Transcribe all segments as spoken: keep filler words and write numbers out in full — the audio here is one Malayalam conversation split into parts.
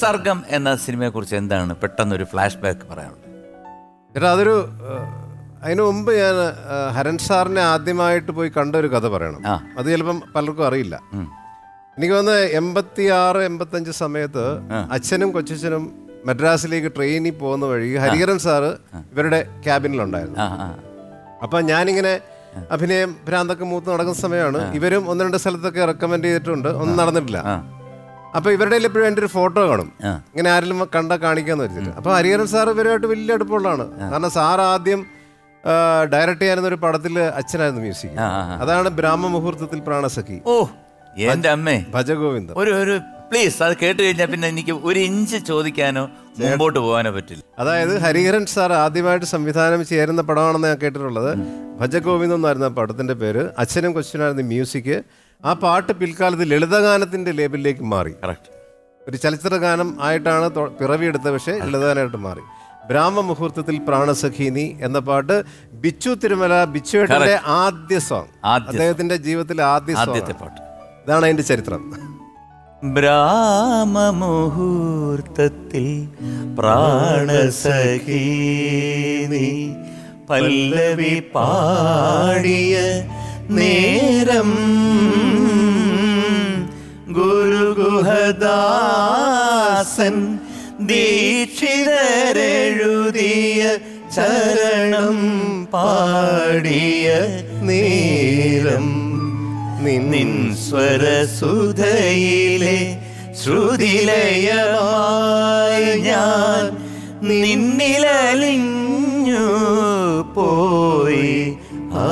സർഗം എന്ന സിനിമയെക്കുറിച്ച് എന്താണ് പെട്ടെന്നൊരു ഫ്ലാഷ് ബാക്ക് പറയാനുള്ളത്? ചേട്ടാ, അതൊരു അതിനു മുമ്പ് ഞാൻ ഹരൻ സാറിനെ ആദ്യമായിട്ട് പോയി കണ്ട ഒരു കഥ പറയണം. അത് ചിലപ്പം പലർക്കും അറിയില്ല. എനിക്ക് വന്ന് എൺപത്തി ആറ് എൺപത്തഞ്ച് സമയത്ത് അച്ഛനും കൊച്ചച്ഛനും മദ്രാസിലേക്ക് ട്രെയിനിൽ പോകുന്ന വഴി ഹരിഹരൻ സാറ് ഇവരുടെ ക്യാബിനിലുണ്ടായിരുന്നു. അപ്പം ഞാനിങ്ങനെ അഭിനയം ഭ്രാന്തൊക്കെ മൂത്ത് നടക്കുന്ന സമയമാണ്. ഇവരും ഒന്ന് രണ്ട് സ്ഥലത്തൊക്കെ റെക്കമെൻഡ് ചെയ്തിട്ടുണ്ട്, ഒന്നും നടന്നിട്ടില്ല. അപ്പൊ ഇവരുടെ എപ്പോഴും എൻ്റെ ഒരു ഫോട്ടോ കാണും, ഇങ്ങനെ ആരെങ്കിലും കണ്ട കാണിക്കാന്ന് വെച്ചിട്ട്. അപ്പൊ ഹരിഹരൻ സാർ ഇവരുമായിട്ട് വലിയ അടുപ്പമുള്ളതാണ്. കാരണം സാർ ആദ്യം ഡയറക്റ്റ് ചെയ്യാവുന്ന ഒരു പടത്തിൽ അച്ഛനായിരുന്നു മ്യൂസിക്. അതാണ് ബ്രാഹ്മമുഹൂർത്തത്തിൽ പ്രാണസഖി. ഓ എന്റെ അമ്മേ, ഭജഗോവിന്ദം. ഒരു ഒരു പ്ലീസ്, അത് കേട്ട് കഴിഞ്ഞാൽ പിന്നെ എനിക്ക് ഒരു ഇഞ്ച് ചോദിക്കാനോ മുമ്പോട്ട് പോകാനോ പറ്റില്ല. അതായത് ഹരിഹരൻ സാർ ആദ്യമായിട്ട് സംവിധാനം ചേരുന്ന പടമാണെന്ന് ഞാൻ കേട്ടിട്ടുള്ളത്. ഭജഗോവിന്ദം എന്നായിരുന്നു ആ പടത്തിന്റെ പേര്. അച്ഛനും കൊച്ചിനായിരുന്നു മ്യൂസിക്. ആ പാട്ട് പിൽക്കാലത്ത് ലളിതഗാനത്തിന്റെ ലേബലിലേക്ക് മാറി. കറക്റ്റ്. ഒരു ചലച്ചിത്ര ഗാനം ആയിട്ടാണ് പിറവിയെടുത്തത്, പക്ഷേ ലളിതഗാനമായിട്ട് മാറി. ബ്രാഹ്മമുഹൂർത്തത്തിൽ പ്രാണസഖീനി എന്ന പാട്ട് ബിച്ചു തിരുമല ബിച്ചുവേട്ടന്റെ ആദ്യ സോങ്, അദ്ദേഹത്തിന്റെ ജീവിതത്തിലെ ആദ്യ ആദ്യത്തെ പാട്ട്. ഇതാണ് അതിന്റെ ചരിത്രം. ബ്രാഹ്മമുഹൂർത്തത്തിൽ പ്രാണസഖീനി പല്ലവി പാടിയ നേരം ഗുരുഗുഹദാസൻ ദീക്ഷിതരെഴുതിയ ചരണം പാടിയ നേരം നിൻ സ്വരസുധയിലെ ശ്രുതിലയമായി ഞാൻ നിന്നിലലിഞ്ഞു പോയി. ആ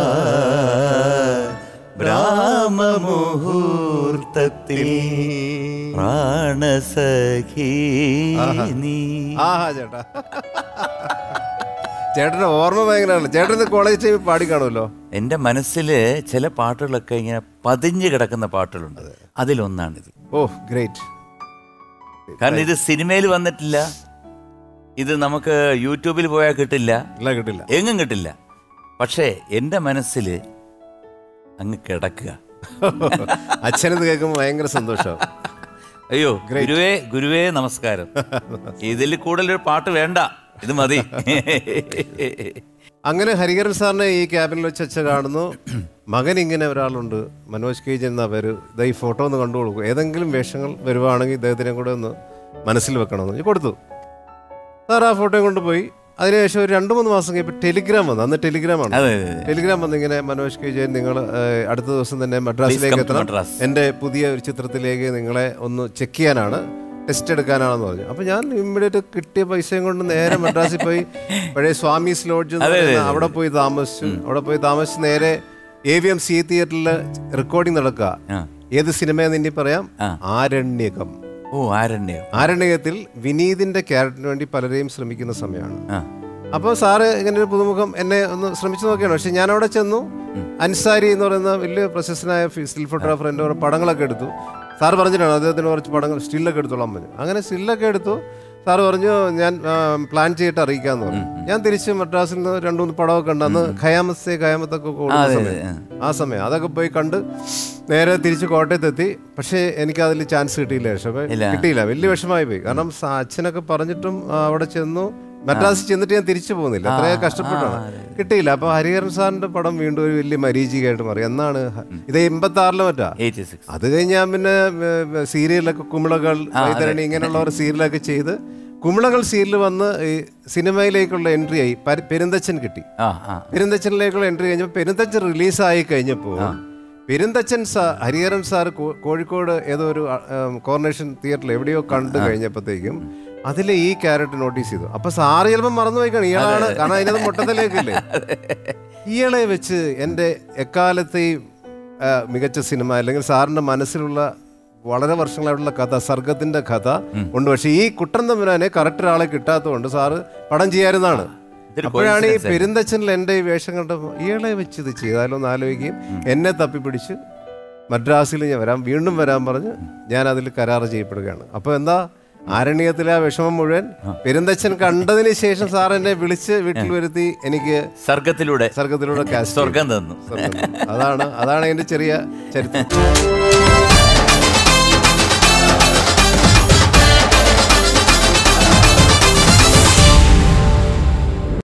ബ്രാഹ്മമുഹൂർത്തത്തിൽ പ്രാണസഖീനി. ആഹാ ചേട്ടാ, ചേട്ടന്റെ ഓർമ്മ ഭയങ്കരമാണ്. ചേട്ടൻ കോളേജ് ടൈമിൽ പാടിക്കാണുമല്ലോ. എൻ്റെ മനസ്സിൽ ചില പാട്ടുകളൊക്കെ ഇങ്ങനെ പതിഞ്ഞു കിടക്കുന്ന പാട്ടുകളുണ്ട്, അതിലൊന്നാണിത്. ഓ ഗ്രേറ്റ്. കാരണം ഇത് സിനിമയിൽ വന്നിട്ടില്ല, ഇത് നമുക്ക് യൂട്യൂബിൽ പോയാൽ കിട്ടില്ല, കിട്ടില്ല, എങ്ങും കിട്ടില്ല. പക്ഷേ എൻ്റെ മനസ്സിൽ അങ്ങ് കിടക്കുക. അച്ഛനത് കേൾക്കുമ്പോൾ ഭയങ്കര സന്തോഷമാണ്. അയ്യോ ഗുരുവേ, ഗുരുവേ നമസ്കാരം. ഇതിൽ കൂടുതലൊരു പാട്ട് വേണ്ട, ഇത് മതി. അങ്ങനെ ഹരിഹരൻ സാറിനെ ഈ ക്യാബിനിൽ വെച്ച് അച്ഛൻ കാണുന്നു. മകൻ ഇങ്ങനെ ഒരാളുണ്ട്, മനോജ് കെ ജി എന്ന പേര്, ഇതാ ഈ ഫോട്ടോ ഒന്ന് കണ്ടു കൊടുക്കും, ഏതെങ്കിലും വേഷങ്ങൾ വരുവാണെങ്കിൽ ഇദ്ദേഹത്തിനെ കൂടെ ഒന്ന് മനസ്സിൽ വെക്കണമെന്ന് കൊടുത്തു. സാർ ആ ഫോട്ടോയും കൊണ്ടുപോയി. അതിനുശേഷം ഒരു രണ്ട് മൂന്ന് മാസം കഴിയുമ്പോൾ ടെലിഗ്രാം വന്നു. അന്ന് ടെലിഗ്രാമാണ്. ടെലിഗ്രാം വന്ന് ഇങ്ങനെ മനോജ് കെ ജയൻ നിങ്ങൾ അടുത്ത ദിവസം തന്നെ മദ്രാസിലേക്ക് എത്തണം, എൻ്റെ പുതിയ ഒരു ചിത്രത്തിലേക്ക് നിങ്ങളെ ഒന്ന് ചെക്ക് ചെയ്യാനാണ്, ടെസ്റ്റ് എടുക്കാനാണെന്ന് പറഞ്ഞു. അപ്പോൾ ഞാൻ ഇമ്മീഡിയറ്റ് കിട്ടിയ പൈസയും കൊണ്ട് നേരെ മദ്രാസിൽ പോയി പഴയ സ്വാമീസ് ലോഡ്ജ് അവിടെ പോയി താമസിച്ചു. അവിടെ പോയി താമസിച്ച് നേരെ എ വി എം സി തിയേറ്ററിൽ റെക്കോർഡിംഗ് നടക്കുക. ഏത് സിനിമയെന്ന് ഇനി പറയാം, ആരണ്യകം. ഓ ആരണ്യം. ആരണ്യകത്തിൽ വിനീതിന്റെ ക്യാരക്ടറിന് വേണ്ടി പലരെയും ശ്രമിക്കുന്ന സമയമാണ്. അപ്പോൾ സാറ് ഇങ്ങനെ ഒരു പുതുമുഖം എന്നെ ഒന്ന് ശ്രമിച്ചു നോക്കിയാണ്. പക്ഷെ ഞാൻ അവിടെ ചെന്നു. അൻസാരി എന്ന് പറയുന്ന വലിയ പ്രശസ്തനായ സ്റ്റിൽ ഫോട്ടോഗ്രാഫർ എൻ്റെ കുറേ പടങ്ങളൊക്കെ എടുത്തു. സാറ് പറഞ്ഞിട്ടാണ് അദ്ദേഹത്തിന് കുറച്ച് പടങ്ങൾ സ്റ്റില്ലൊക്കെ എടുത്തോളാൻ പറഞ്ഞു. അങ്ങനെ സ്റ്റില്ലൊക്കെ എടുത്തു. സാറ് പറഞ്ഞു ഞാൻ പ്ലാൻ ചെയ്തിട്ട് അറിയിക്കാമെന്ന് പറഞ്ഞു. ഞാൻ തിരിച്ച് മദ്രാസിൽ നിന്ന് രണ്ട് മൂന്ന് പടമൊക്കെ ഉണ്ട്. അന്ന് ഖയാമത്തെ ഖയാമത്തൊക്കെ കൊടുക്കുന്ന സമയം, ആ സമയം അതൊക്കെ പോയി കണ്ട് നേരെ തിരിച്ച് കോട്ടയത്തെത്തി. പക്ഷേ എനിക്കതിൽ ചാൻസ് കിട്ടിയില്ല. പക്ഷേ കിട്ടിയില്ല, വലിയ വിഷമമായി പോയി. കാരണം അച്ഛനൊക്കെ പറഞ്ഞിട്ടും അവിടെ ചെന്നു. മദ്രാസിൽ ചെന്നിട്ട് ഞാൻ തിരിച്ചു പോകുന്നില്ല, അത്രയും കഷ്ടപ്പെട്ടാണ്, കിട്ടിയില്ല. അപ്പൊ ഹരിഹരൻ സാറിന്റെ പടം വീണ്ടും ഒരു വലിയ മരീചികയായിട്ട് മാറി. എന്നാണ് ഇത് എൺപത്തി ആറില് മറ്റാ. അത് കഴിഞ്ഞ് ഞാൻ പിന്നെ സീരിയലൊക്കെ കുമിളകൾ, വൈതരണി ഇങ്ങനെയുള്ള ഒരു സീരിയലൊക്കെ ചെയ്ത് കുമിളകൾ സീരിയൽ വന്ന് ഈ സിനിമയിലേക്കുള്ള എൻട്രി ആയി. പെരുന്തച്ഛൻ കിട്ടി. പെരുന്തച്ഛനിലേക്കുള്ള എൻട്രി കഴിഞ്ഞപ്പോൾ പെരുന്തച്ഛൻ റിലീസായി കഴിഞ്ഞപ്പോൾ പെരുന്തച്ഛൻ സാ ഹരിഹരൻ സാർ കോഴിക്കോട് ഏതോ ഒരു കോർണേഷൻ തിയേറ്ററിൽ എവിടെയോ കണ്ടു കഴിഞ്ഞപ്പോഴത്തേക്കും അതിലെ ഈ ക്യാരക്ടർ നോട്ടീസ് ചെയ്തു. അപ്പൊ സാറ് ചിലപ്പോൾ മറന്നുപോയി കാണും ഇയാളാണ്. കാരണം അതിനകത്ത് മുട്ടത്തിലേക്കില്ലേ. ഇയാളെ വെച്ച് എൻ്റെ എക്കാലത്തെയും മികച്ച സിനിമ, അല്ലെങ്കിൽ സാറിൻ്റെ മനസ്സിലുള്ള വളരെ വർഷങ്ങളായിട്ടുള്ള കഥ, സർഗത്തിന്റെ കഥ ഉണ്ട്. പക്ഷെ ഈ കുട്ടൻ തമ്പുരാനെ കറക്റ്റ് ഒരാളെ കിട്ടാത്തതുകൊണ്ട് സാറ് പടം ചെയ്യാറുന്നതാണ്. അപ്പോഴാണ് ഈ പെരുന്തച്ഛനിൽ എൻ്റെ ഈ വേഷം കണ്ടപ്പോൾ ഇയാളെ വെച്ച് ഇത് ചെയ്താലോ എന്ന് ആലോചിക്കുകയും എന്നെ തപ്പിപ്പിടിച്ച് മദ്രാസിൽ ഞാൻ വരാം, വീണ്ടും വരാൻ പറഞ്ഞ് ഞാൻ അതിൽ കരാറ് ചെയ്യപ്പെടുകയാണ്. അപ്പോൾ എന്താ, ആരണ്യത്തിലെ ആ വിഷമം മുഴുവൻ പെരുന്തച്ഛൻ കണ്ടതിന് ശേഷം സാർ എന്നെ വിളിച്ച് വീട്ടിൽ വരുത്തി എനിക്ക് സർഗത്തിലൂടെ സർഗത്തിലൂടെ സ്വർഗം തന്നു. അതാണ് അതാണ് എൻ്റെ ചെറിയ ചരിത്രം.